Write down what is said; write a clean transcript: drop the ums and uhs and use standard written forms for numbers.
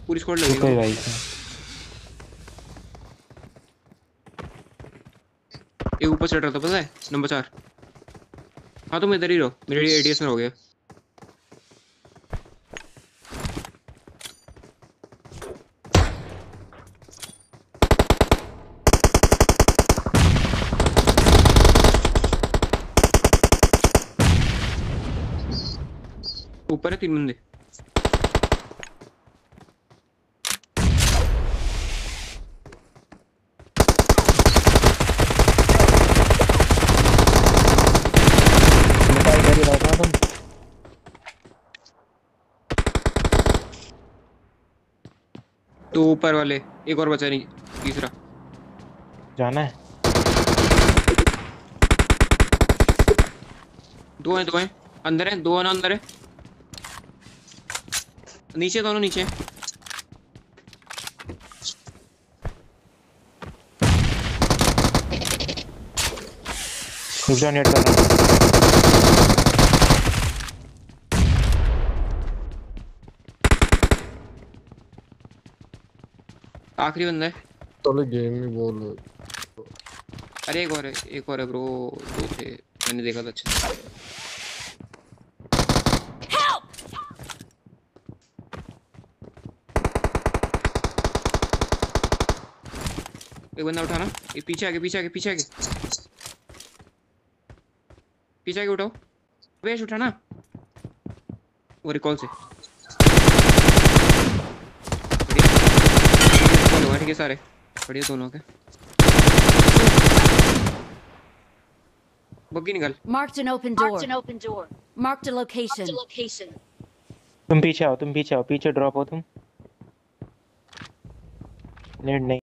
पूरी स्क्वाड लगी कोई है। भाई एक ऊपर चढ़ रहा था पता है, नंबर 4। हाँ तुम इधर ही रहो, मेरे एडीएस में हो गया। ऊपर है 3 बंदे। निकाल कर ही रहा था तुम। तो ऊपर वाले एक और बचा नहीं, तीसरा। जाना है। दो हैं अंदर है, दो है ना अंदर है। नीचे दोनों नीचे। रुक जाओ, नेट कर रहा हूँ। आखिरी बंदा है। चलो गेम ही बोल। अरे एक और है ब्रो। दो थे, मैंने देखा था अच्छे से। एक बंदा उठाना। ये पीछे आगे पीछे आगे पीछे आगे पीछे आगे उठाओ। वेश उठाना वो रिकॉल से। बढ़िया। रिकॉल हुआ ठीक है सारे। बढ़िया दोनों के। बग्गी निकाल। Marked an open door. Marked a location. तुम पीछे आओ, तुम पीछे आओ, पीछे ड्रॉप हो तुम। नेट नहीं।